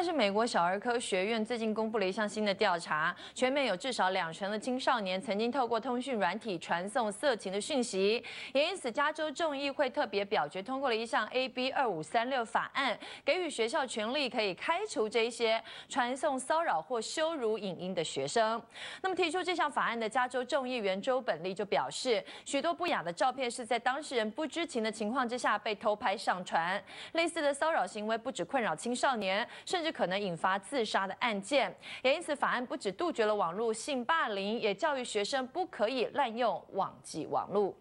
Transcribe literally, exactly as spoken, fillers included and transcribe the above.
那是美国小儿科学院最近公布了一项新的调查，全美有至少两成的青少年曾经透过通讯软体传送色情的讯息，也因此加州众议会特别表决通过了一项 A B 二五三六法案，给予学校权利可以开除这些传送骚扰或羞辱影音的学生。那么提出这项法案的加州众议员周本利就表示，许多不雅的照片是在当事人不知情的情况之下被偷拍上传，类似的骚扰行为不只困扰青少年，甚至可能引发自杀的案件。也因此，法案不只杜绝了网络性霸凌，也教育学生不可以滥用网际网络。